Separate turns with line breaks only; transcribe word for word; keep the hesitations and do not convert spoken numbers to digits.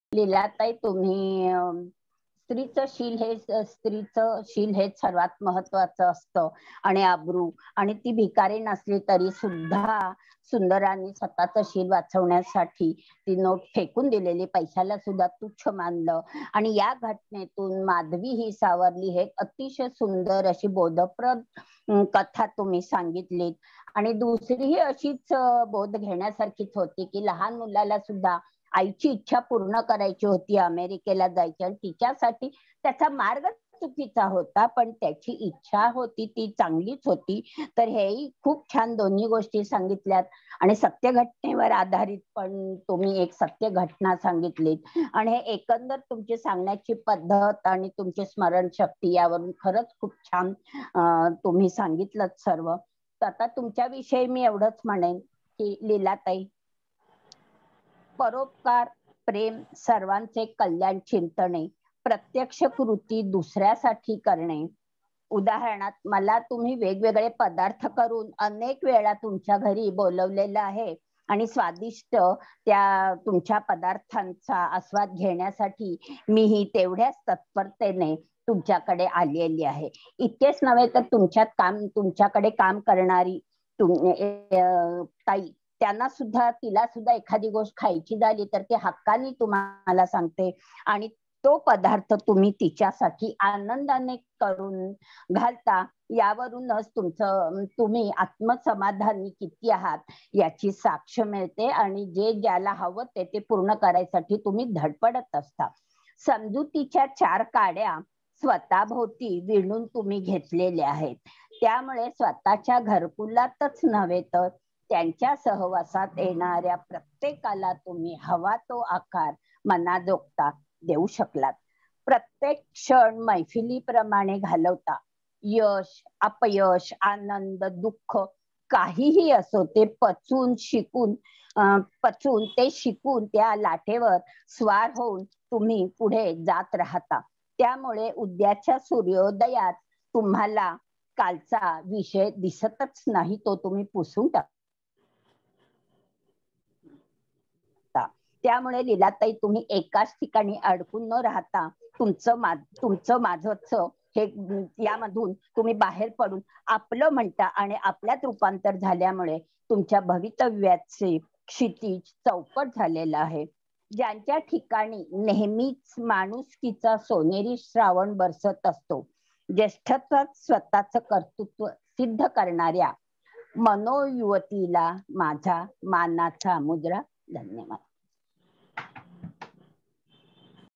लीलाताई तुम्ही अ, स्त्रीचं शील हे स्त्रीचं शील हे सर्वात महत्वाचं असतं आणि अब्रू आणि ती भिकारी नसली तरी सुद्धा सुंदरांनी स्वतःचं शील वाचवण्यासाठी ती नोट फेकून दिलेली, पैशाला सुद्धा तुच्छ मानलं आणि या घटनेतून माधवी ही सावरली हे अतिशय सुंदर अशी बोधप्रद कथा तुम्ही सांगितलीत आणि दुसरी ही अशीच बोध घेण्यासारखीच होती की लहान मुलाला सुद्धा आईची इच्छा पूर्ण करायची होती, अमेरिकेला जायची आणि तिच्यासाठी त्याचा मार्ग चुकीचा होता, पण त्याची इच्छा होती ती चांगलीच होती. तर हेही खूप छान दोन्ही गोष्टी सांगितल्यात आणि सत्य घटनेवर आधारित पण तुम्ही एक सत्य घटना सांगितलीत आणि हे एकंदर तुमची सांगण्याची पद्धत आणि तुमची स्मरणशक्ती यावरून खरंच खूप छान अ, तुम्ही सांगितलंत सर्व. तर आता तुमच्याविषयी मी एवढंच म्हणेन की लीलाताई परोपकार, प्रेम, सर्वांचे कल्याण चिंतणे, प्रत्यक्ष कृती दुसऱ्यासाठी करणे. उदाहरणार्थ मला तुम्ही वेगवेगळे पदार्थ करून अनेक वेळा तुमच्या घरी बोलवलेलं आहे आणि स्वादिष्ट त्या तुमच्या पदार्थांचा आस्वाद घेण्यासाठी मीही तेवढ्याच तत्परतेने तुमच्याकडे आलेली आहे. इतकेच नव्हे तर तुमच्यात काम तुमच्याकडे काम करणारी तुम अ, ताई त्यांना सुद्धा तिला सुद्धा एखादी गोष्ट खायची झाली तर ती हक्काने तुम्हाला सांगते आणि तो पदार्थ तुम्ही तिच्यासाठी आनंदाने करून घालता. यावरूनच तुमचं तुम्ही आत्मसमाधानी किती आहात याची साक्ष मिळते आणि जे ज्याला हवं ते ते पूर्ण करायसाठी तुम्ही धडपडत असता. समजुतीच्या चार काड्या स्वतःभोवती विणून तुम्ही घेतलेल्या आहेत. त्यामुळे स्वतःच्या घरकुलातच नव्हे तर त्यांच्या सहवासात येणाऱ्या प्रत्येकाला तुम्ही हवा तो आकार मनाजोगता देऊ शकलात. प्रत्येक क्षण मैफिलीप्रमाणे घालवता. यश, अपयश, आनंद, दुःख काहीही असो ते पचवून शिकून अं, पचवून ते शिकून त्या लाटेवर स्वार होऊन तुम्ही पुढे जात राहता. त्यामुळे उद्याच्या सूर्योदयात तुम्हाला कालचा विषय दिसतच नाही, तो तुम्ही पुसून टाकता. त्यामुळे लीलाताई तुम्ही एकाच ठिकाणी अडकून न राहता तुमचं मा तुमचं माझंच हे यामधून तुम्ही बाहेर पडून आपलं म्हणता आणि आपल्यात रूपांतर झाल्यामुळे तुमच्या भवितव्याचे क्षितिज चौपट झालेलं आहे. ज्यांच्या ठिकाणी नेहमीच माणुसकीचा सोनेरी श्रावण बरसत असतो, ज्येष्ठत्वात स्वतःच कर्तृत्व सिद्ध करणाऱ्या मनोयुवतीला माझा मानाचा मुद्रा. धन्यवाद.